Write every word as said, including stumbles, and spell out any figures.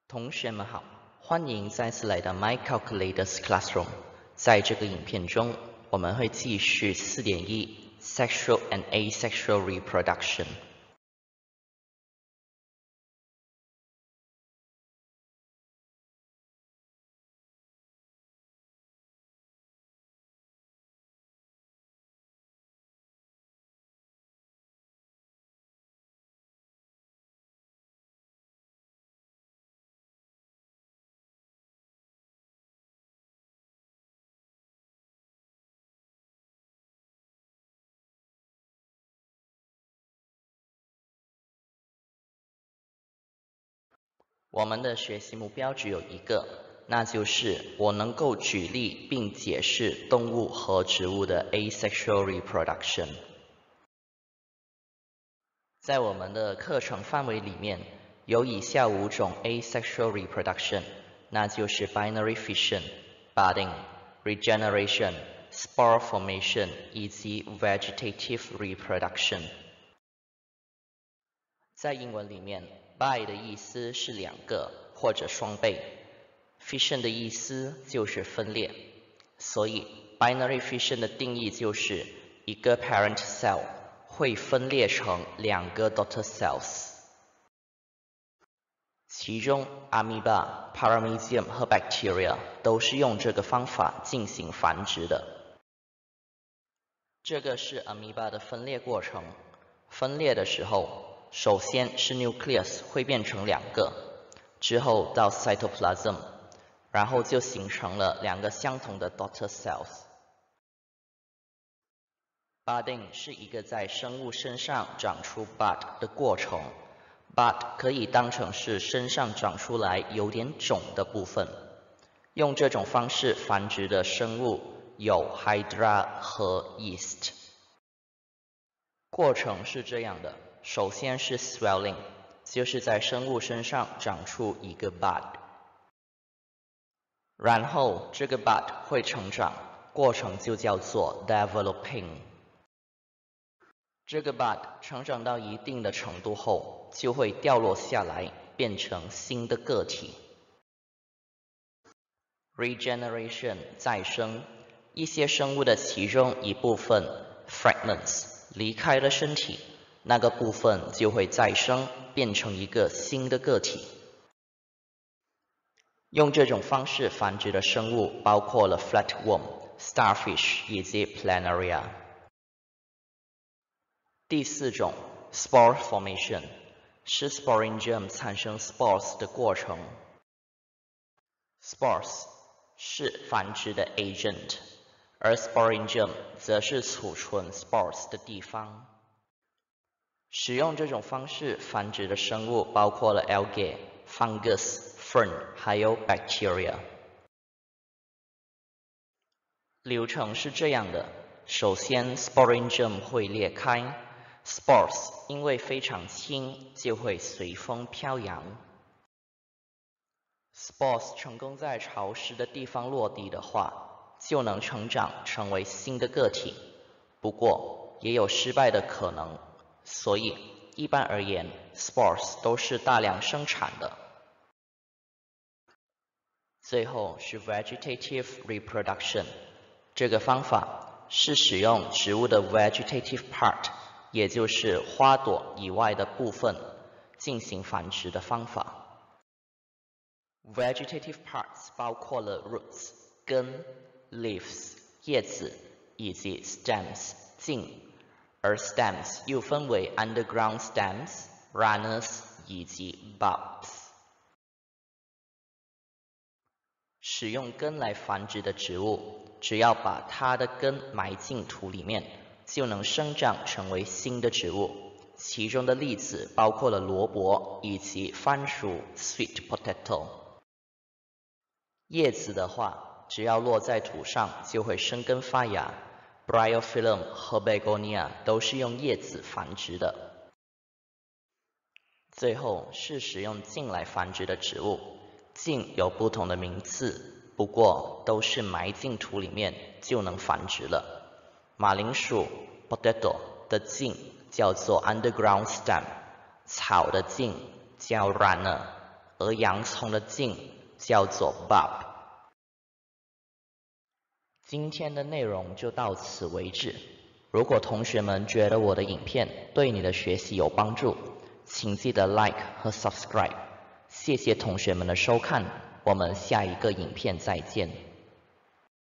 同学们好，欢迎再次来到 My Calculator's Classroom。在这个影片中，我们会继续 四点一 Sexual and Asexual Reproduction。我们的学习目标只有一个，那就是我能够举例并解释动物和植物的 asexual reproduction。在我们的课程范围里面，有以下五种 asexual reproduction， 那就是 binary fission、budding、regeneration、spore formation 以及 vegetative reproduction。在英文里面 bi 的意思是两个或者双倍 ，fission 的意思就是分裂，所以 binary fission 的定义就是一个 parent cell 会分裂成两个 daughter cells， 其中 amoeba、paramecium 和 bacteria 都是用这个方法进行繁殖的。这个是 amoeba 的分裂过程，分裂的时候，首先是 nucleus 会变成两个，之后到 cytoplasm， 然后就形成了两个相同的 daughter cells。budding 是一个在生物身上长出 bud 的过程 ，bud 可以当成是身上长出来有点肿的部分。用这种方式繁殖的生物有 hydra 和 yeast。过程是这样的。首先是 swelling， 就是在生物身上长出一个 bud， 然后这个 bud 会成长，过程就叫做 developing。这个 bud 成长到一定的程度后，就会掉落下来，变成新的个体。Regeneration 再生，一些生物的其中一部分 fragments 离开了身体。那个部分就会再生，变成一个新的个体。用这种方式繁殖的生物包括了 flatworm、starfish 以及 planaria。第四种 spore formation 是 sporangium 产生 spores 的过程。spores 是繁殖的 agent， 而 sporangium 则是储存 spores 的地方。使用这种方式繁殖的生物包括了 algae、fungus、fern 还有 bacteria。流程是这样的，首先 sporangium 会裂开 ，spores 因为非常轻，就会随风飘扬。spores 成功在潮湿的地方落地的话，就能成长成为新的个体，不过也有失败的可能。所以，一般而言 ，spores 都是大量生产的。最后是 vegetative reproduction， 这个方法是使用植物的 vegetative part， 也就是花朵以外的部分进行繁殖的方法。Vegetative parts 包括了 roots 根、leaves 叶子以及 stems 茎。而 stems 又分为 underground stems、runners 以及 bulbs。使用根来繁殖的植物，只要把它的根埋进土里面，就能生长成为新的植物。其中的例子包括了萝卜以及番薯 （sweet potato）。叶子的话，只要落在土上，就会生根发芽。Bryophyllum 和 Begonia 都是用叶子繁殖的。最后是使用茎来繁殖的植物，茎有不同的名字，不过都是埋进土里面就能繁殖了。马铃薯 Potato 的茎叫做 underground stem， 草的茎叫 runner， 而洋葱的茎叫做 bulb。今天的内容就到此为止。如果同学们觉得我的影片对你的学习有帮助，请记得 like 和 subscribe。谢谢同学们的收看，我们下一个影片再见。